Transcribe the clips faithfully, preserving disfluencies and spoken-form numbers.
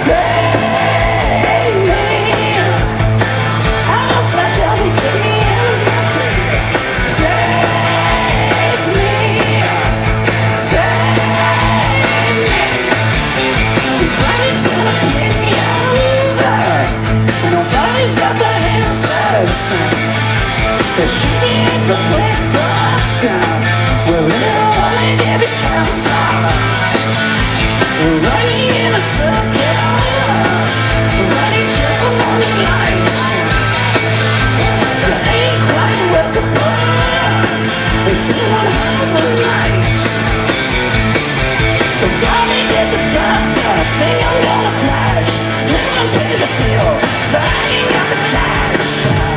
But she needs a place to stop. We're in every time we're running in a circle, running till the morning light. That ain't quite workable. It's one half the night. So mommy get the doctor, think I'm gonna crash. Never pay the bill, so I ain't got the cash.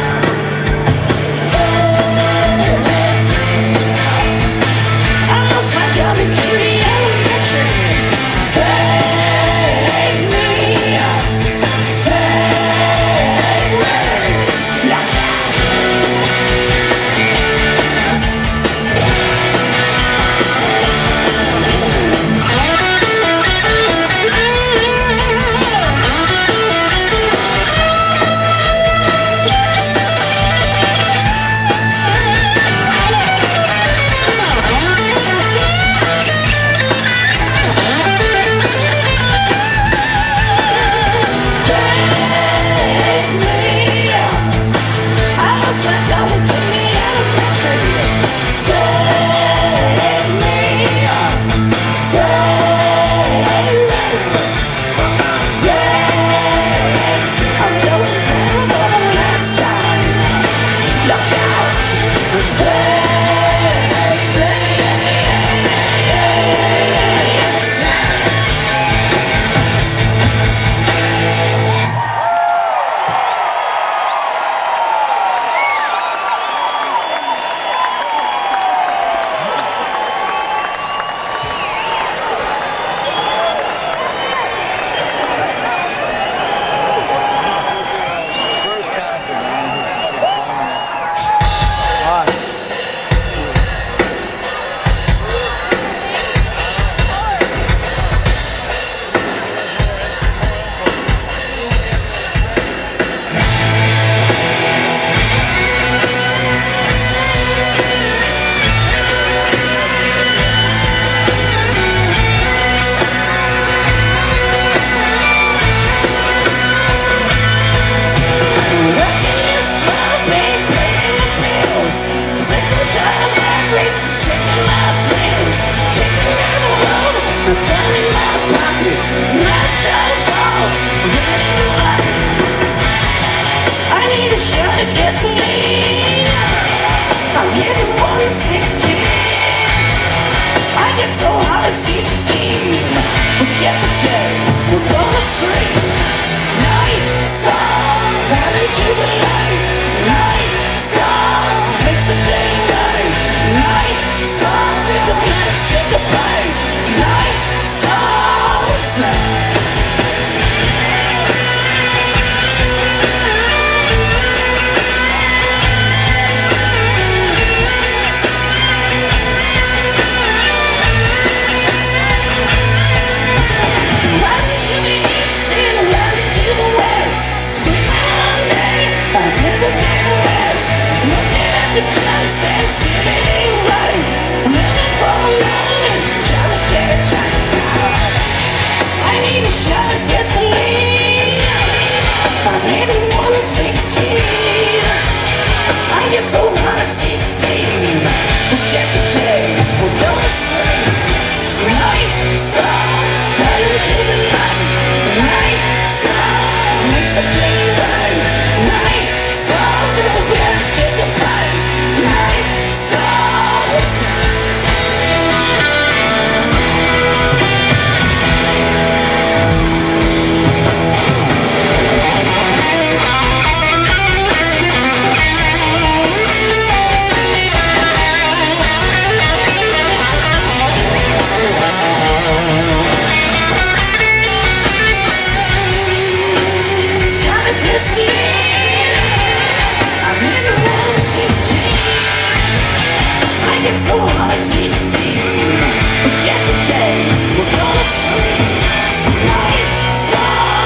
Forget the day, we're gonna sleep. Night, stars,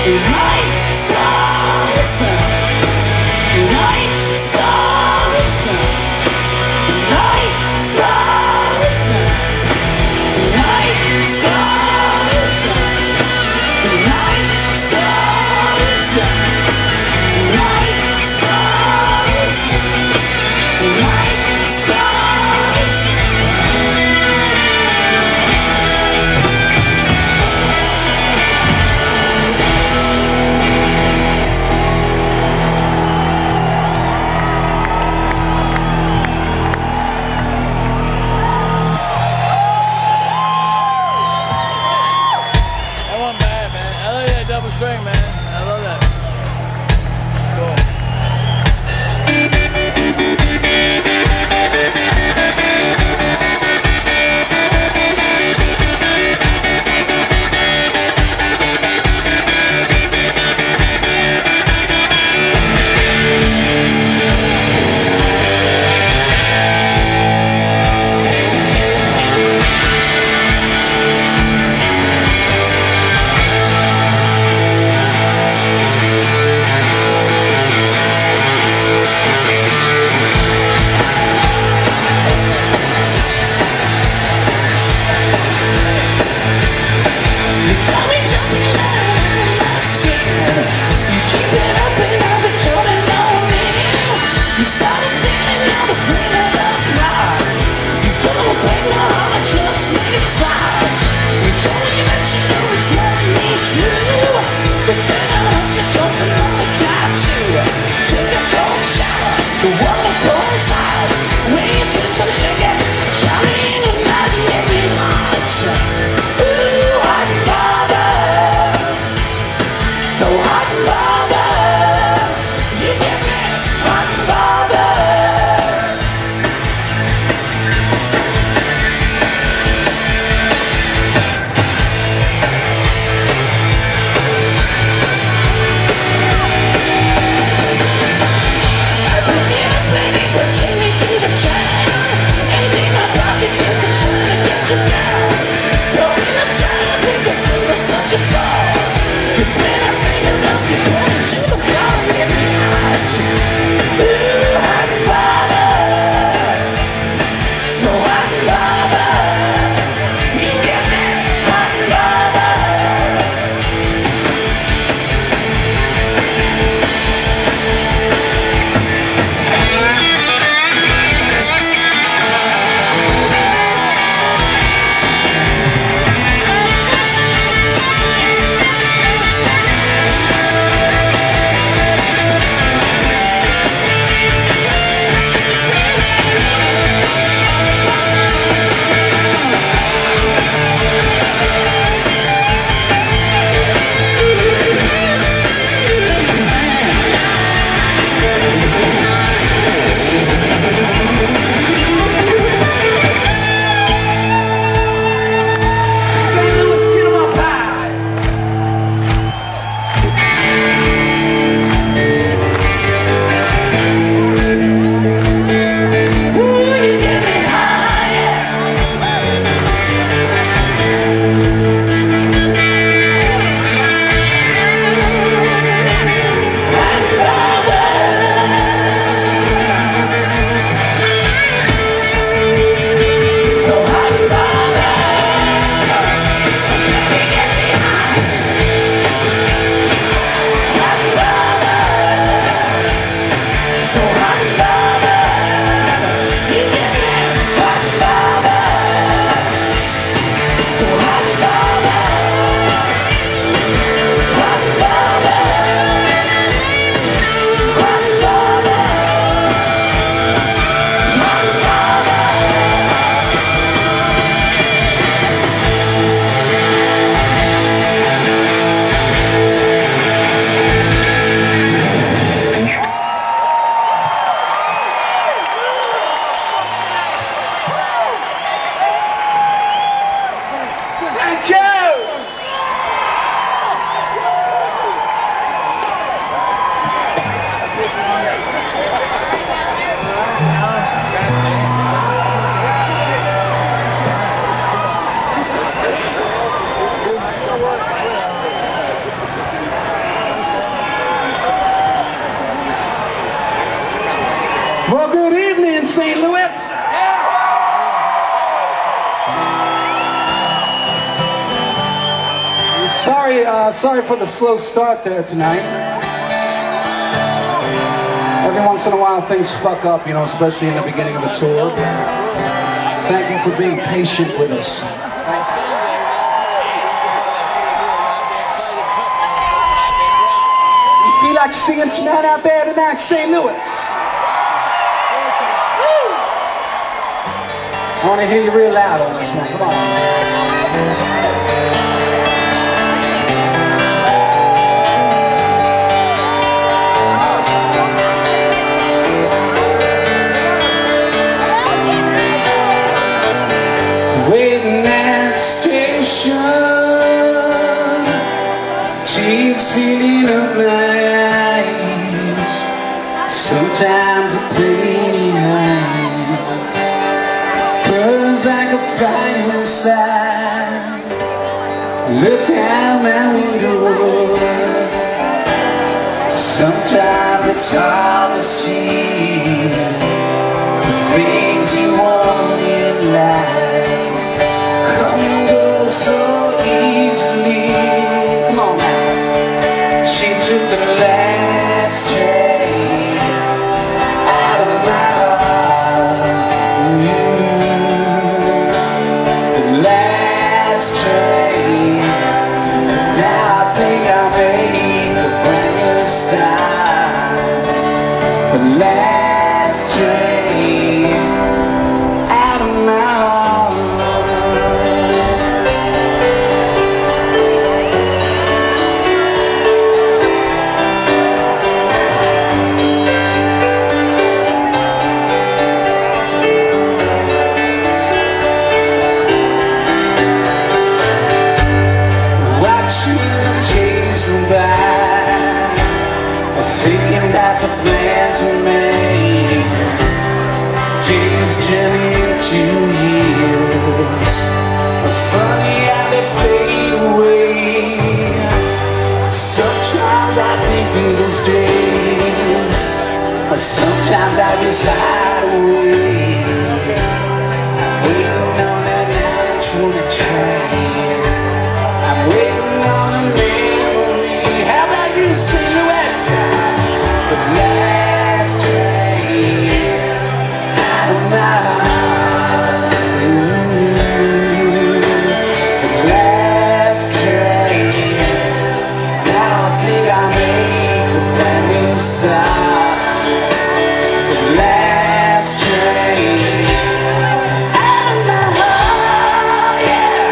String, man. I love that. sorry, uh, sorry for the slow start there tonight. Every once in a while things fuck up, you know, especially in the beginning of a tour. Thank you for being patient with us. You feel like singing tonight out there tonight, Saint Louis? I want to hear you real loud on this one. Come on. Waiting at the station, tears filling up my eyes. Sometimes I pain behind, burns like a fire inside. Look out my window, sometimes it's hard to see the things you want in life come and go so easily. Come on now. She took the last train out of my heart. The last train. Now I think I'll make a brand new start. The last train out of my heart. Watching the days go by, thinking about the plans we made. Days turn into years. Funny how they fade away. Sometimes I think of those days, but sometimes I just hide away, waiting on that nine twenty train. I'm waiting on a memory. How about you, Saint Louis? The last train out of my heart. The last train. Now I think I'll make a brand new start. The last train out of my heart, yeah.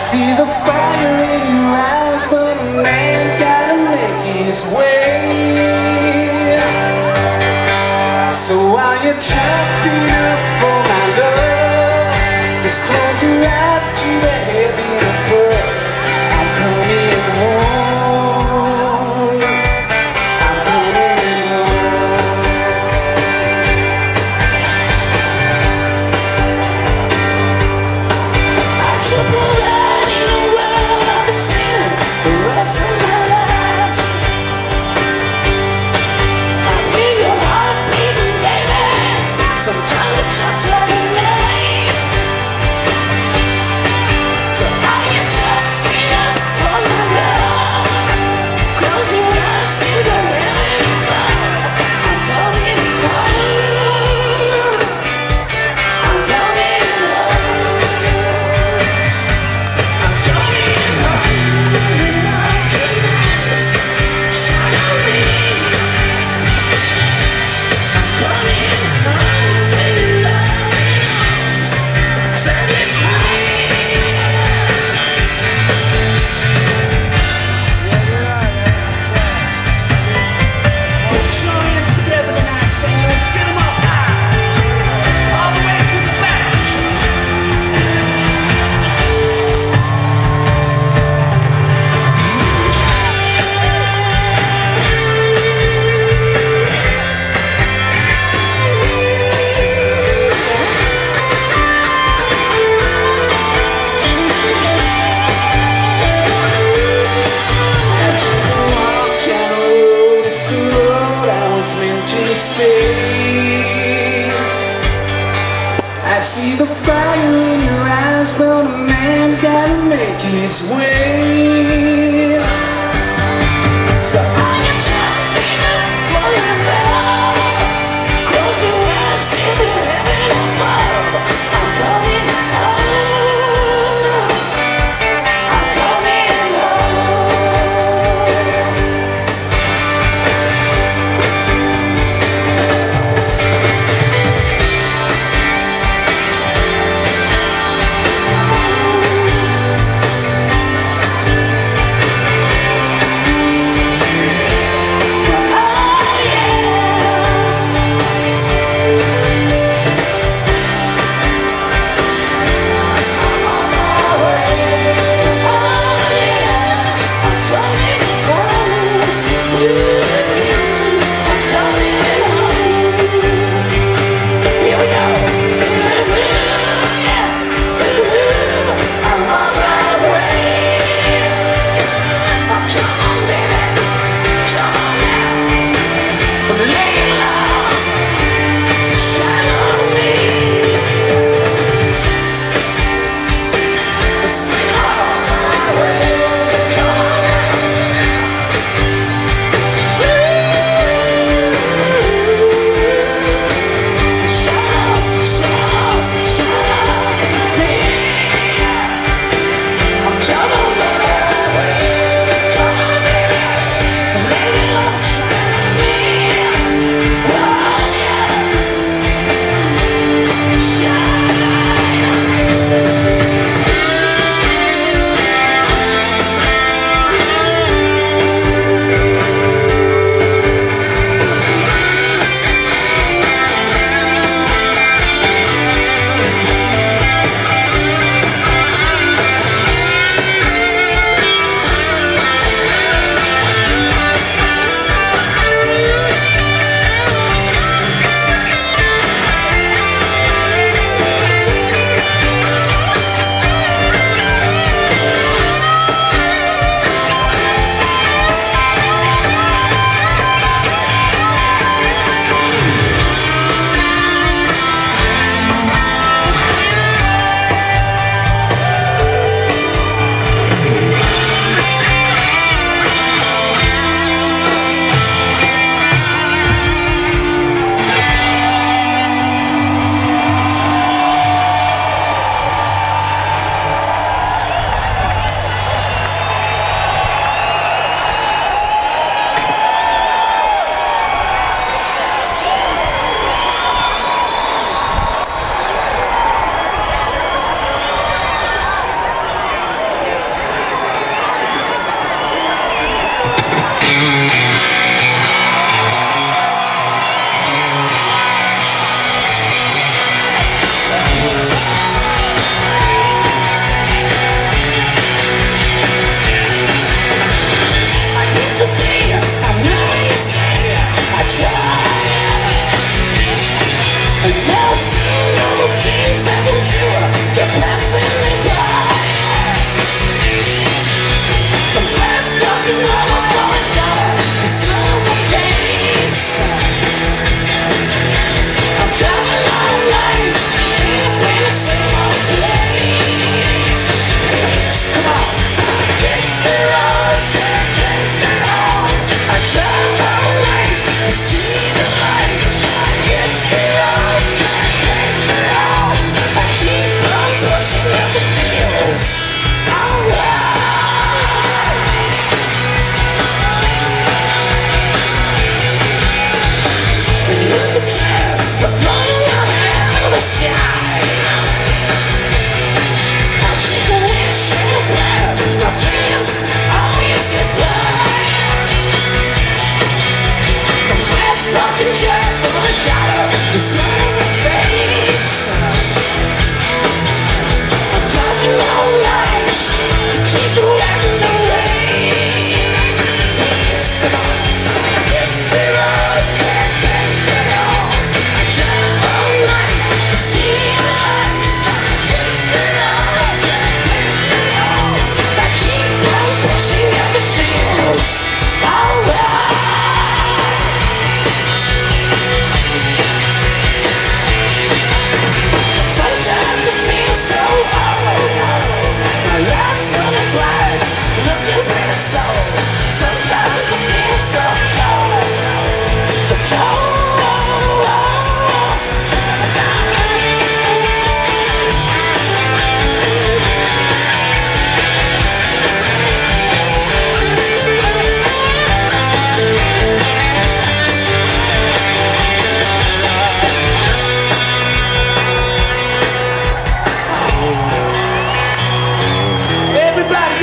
see the fire in your eyes, but a man's gotta make his way. So while you're trapping up for my love, just close your eyes to the heaven above. I'm coming home. I'm coming home. I took a ride in a world I'll be spending the rest of my life. I feel your heart beating, baby. Sometimes it touches like a knife. So are you just enough for my love? Close your eyes to the heaven above. I'm coming home. I'm coming home. I'm coming home tonight. Shine on me. I'm coming home, baby, love. Set me free. Put your hands together tonight, Saint Louis. Get 'em up high, all the way to the back. I took a walk down the road, it's the road I was meant to stay. I see the fire in your eyes, but a man's gotta make his way. So are you just enough for your love? Close your eyes to the heaven above. I'm coming home. I'm coming home.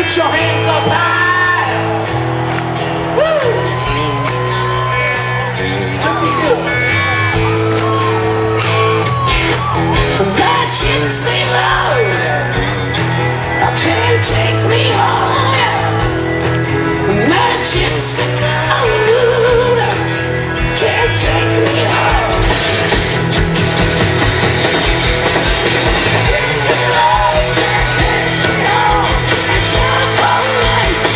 Put your hands up high. Woo! Looking good. That gypsy road, I can't take me home. That gypsy road can't take me home. It's all for me.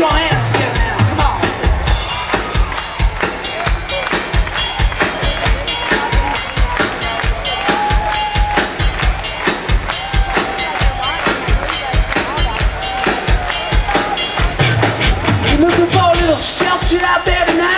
your hands together now, come on. You're looking for a little shelter out there tonight?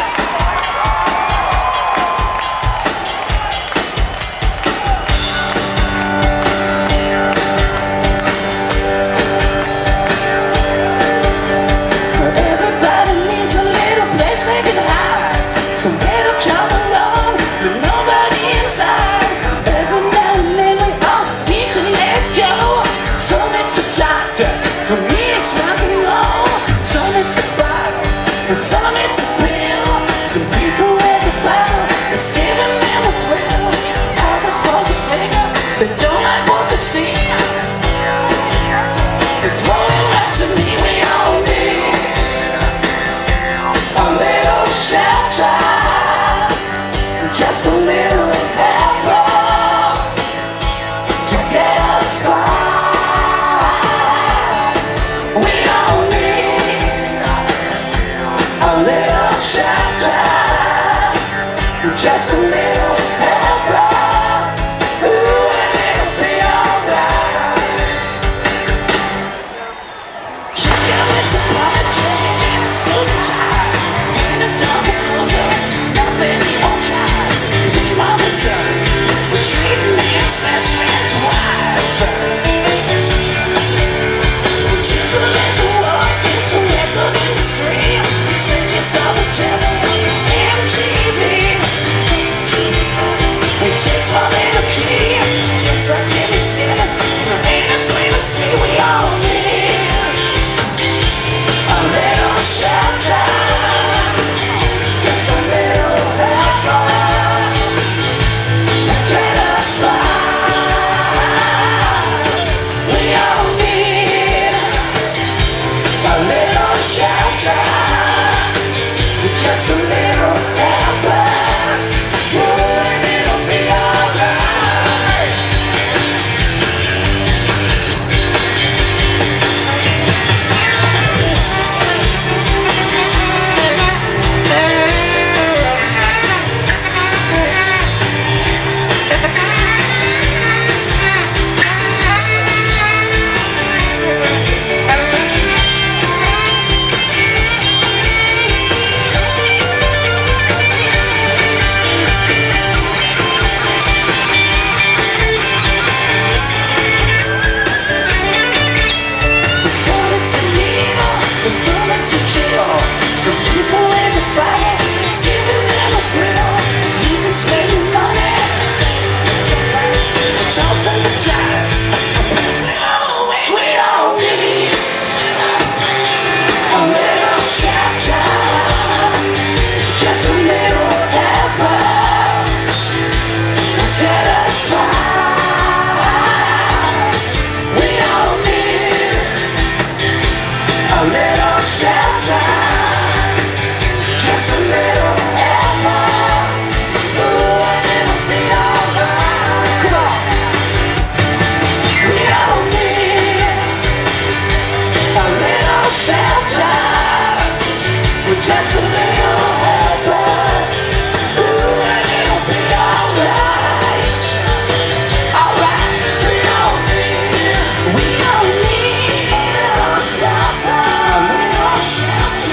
For me it's rock and roll, some it's a bottle, for some it's a pill. Some people with a bottle, it's giving them a thrill. Others pull the finger, they don't like what they see. They're throwing rocks at me, we all need a little shelter, just a little help to get us by. Just a little helper, ooh, and it'll be alright. Chicken with some politician and a suit and tie, and a dozen closer, nothing he won't try. Meanwhile this stuff, we're treating his best friend's wife. Cheaper than the world, it's a record industry. Since you saw the devil M T V. It takes one little key, just like Jimmy Skinner. In a swing of street, we all need a little shelter, just a little helper to get us by. We all need a little shelter, just a little helper. Some people in the Bible, it's giving them a thrill. You can spend your money, it's all sanitized, I'm pressing all the way. We all need a little shelter, just a little helper to get us by. We all need a little shelter, just a little helper, ooh, and it'll be alright. Come on. We all need a little shelter, with just a little helper, ooh, and it'll be alright. Alright. We all need, we all need a little shelter, a little shelter.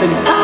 and